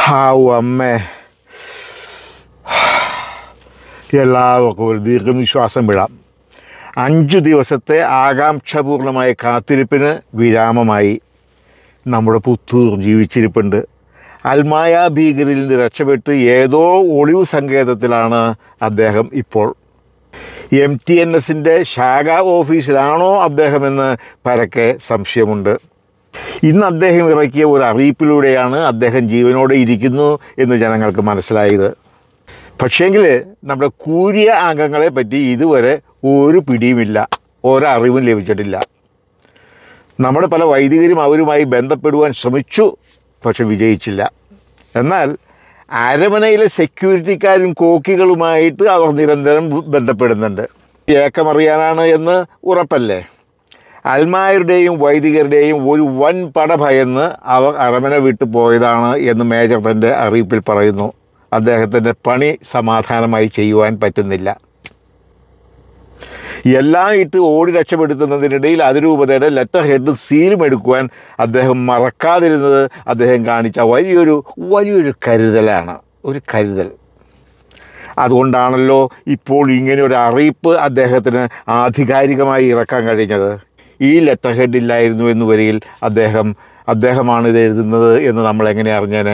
ഹാവു അമ്മേ, എല്ലാവർക്കും ഒരു ദീർഘനിശ്വാസം വിടാം. 5 ദിവസത്തെ ആകാംക്ഷാപൂർണമായ കാത്തിരിപ്പിന് വിരാമമായി. നമ്മുടെ പുത്തൂർ ജീവിച്ചിരിപ്പുണ്ട്. അൽമായ ഭീകരിൽ നിന്ന് രക്ഷപ്പെട്ട് ഏതോ ഒളിവ് സങ്കേതത്തിലാണ് അദ്ദേഹം ഇപ്പോൾ. MTNS-ൻ്റെ ശാഖാ ഓഫീസിലാണോ അദ്ദേഹമെന്ന് പരക്കെ സംശയമുണ്ട്. ഇന്ന് അദ്ദേഹം ഇറക്കിയ ഒരു അറിയിപ്പിലൂടെയാണ് അദ്ദേഹം ജീവനോടെ ഇരിക്കുന്നു എന്ന് ജനങ്ങൾക്ക് മനസ്സിലായത്. പക്ഷേങ്കിൽ നമ്മുടെ കൂരിയ അംഗങ്ങളെ പറ്റി ഇതുവരെ ഒരു പിടിയുമില്ല, ഒരറിവും ലഭിച്ചിട്ടില്ല. നമ്മുടെ പല വൈദികരും അവരുമായി ബന്ധപ്പെടുവാൻ ശ്രമിച്ചു, പക്ഷെ വിജയിച്ചില്ല. എന്നാൽ അരമനയിലെ സെക്യൂരിറ്റിക്കാരും കോക്കികളുമായിട്ട് അവർ നിരന്തരം ബന്ധപ്പെടുന്നുണ്ട്. ഏക്കമറിയാനാണ് എന്ന് ഉറപ്പല്ലേ? അൽമായരുടെയും വൈദികരുടെയും ഒരു വൻ പട ഭയന്ന് അവർ അരമന വിട്ടു പോയതാണ് എന്ന് മേജർ തൻ്റെ അറിയിപ്പിൽ പറയുന്നു. അദ്ദേഹത്തിൻ്റെ പണി സമാധാനമായി ചെയ്യുവാൻ പറ്റുന്നില്ല. എല്ലാം ഇട്ട് ഓടി രക്ഷപ്പെടുത്തുന്നതിനിടയിൽ അതിരൂപതയുടെ ലെറ്റർ ഹെഡ് സീലും എടുക്കുവാൻ അദ്ദേഹം മറക്കാതിരുന്നത് അദ്ദേഹം കാണിച്ച വലിയൊരു കരുതലാണ്, ഒരു കരുതൽ. അതുകൊണ്ടാണല്ലോ ഇപ്പോൾ ഇങ്ങനെ ഒരു അറിയിപ്പ് അദ്ദേഹത്തിന് ആധികാരികമായി ഇറക്കാൻ കഴിഞ്ഞത്. ഈ ലെറ്റർ ഹെഡ് ഇല്ലായിരുന്നു എന്ന് വരികിൽ അദ്ദേഹമാണ് ഇത് എഴുതുന്നത് എന്ന് നമ്മൾ എങ്ങനെ അറിഞ്ഞേനെ?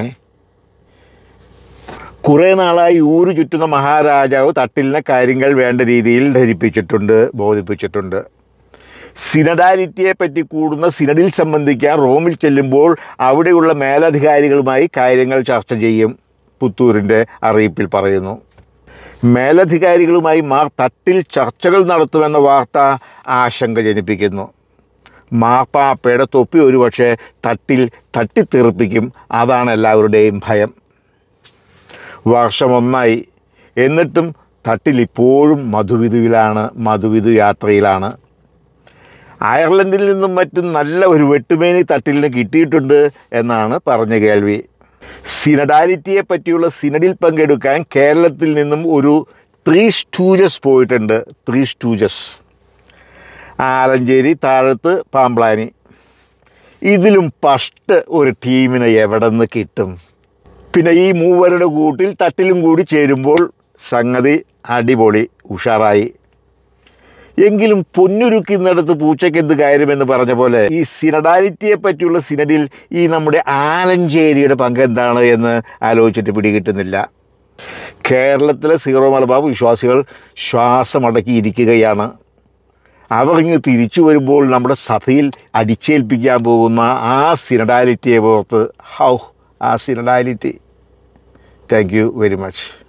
കുറേ നാളായി ഊരു ചുറ്റുന്ന മഹാരാജാവ് തട്ടിലിനെ കാര്യങ്ങൾ വേണ്ട രീതിയിൽ ധരിപ്പിച്ചിട്ടുണ്ട്, ബോധിപ്പിച്ചിട്ടുണ്ട്. സിനഡാലിറ്റിയെപ്പറ്റി കൂടുന്ന സിനഡിൽ സംബന്ധിക്കാൻ റോമിൽ ചെല്ലുമ്പോൾ അവിടെയുള്ള മേലധികാരികളുമായി കാര്യങ്ങൾ ചർച്ച ചെയ്യും, പുത്തൂരിൻ്റെ അറിയിപ്പിൽ പറയുന്നു. മേലധികാരികളുമായി തട്ടിൽ ചർച്ചകൾ നടത്തുമെന്ന വാർത്ത ആശങ്ക ജനിപ്പിക്കുന്നു. മാർപ്പാപ്പയുടെ തൊപ്പി ഒരുപക്ഷെ തട്ടിത്തെറിപ്പിക്കും. അതാണ് എല്ലാവരുടെയും ഭയം. വർഷം 1 എന്നിട്ടും തട്ടിൽ ഇപ്പോഴും മധുവിധു യാത്രയിലാണ്. അയർലൻഡിൽ നിന്നും മറ്റും നല്ല ഒരു വെട്ടുമേനി തട്ടിലിന് കിട്ടിയിട്ടുണ്ട് എന്നാണ് പറഞ്ഞ കേൾവി. സിനഡാലിറ്റിയെ പറ്റിയുള്ള സിനഡിൽ പങ്കെടുക്കാൻ കേരളത്തിൽ നിന്നും ഒരു 3 സ്റ്റൂജസ് പോയിട്ടുണ്ട്. 3 സ്റ്റൂജസ്. ആലഞ്ചേരി, താഴത്ത്, പാമ്പ്ലാനി. ഇതിലും ഫസ്റ്റ് ഒരു ടീമിനെ എവിടെ നിന്ന് കിട്ടും? പിന്നെ ഈ മൂവരുടെ കൂട്ടിൽ തട്ടിലും കൂടി ചേരുമ്പോൾ സംഗതി അടിപൊളി, ഉഷാറായി. എങ്കിലും പൊന്നുരുക്കുന്നിടത്ത് പൂച്ചയ്ക്കെന്ത് കാര്യമെന്ന് പറഞ്ഞ പോലെ ഈ സിനഡാലിറ്റിയെ പറ്റിയുള്ള സിനഡിൽ ഈ നമ്മുടെ ആലഞ്ചേരിയുടെ പങ്ക് എന്താണ് എന്ന് ആലോചിച്ചിട്ട് പിടികിട്ടുന്നില്ല. കേരളത്തിലെ സീറോ മലബാർ വിശ്വാസികൾ ശ്വാസമടക്കിയിരിക്കുകയാണ്. അവർ ഇങ്ങ് തിരിച്ചു വരുമ്പോൾ നമ്മുടെ സഭയിൽ അടിച്ചേൽപ്പിക്കാൻ പോകുന്ന ആ സിനഡാലിറ്റിയെ ഓർത്ത് ആ synodality. Thank you very much.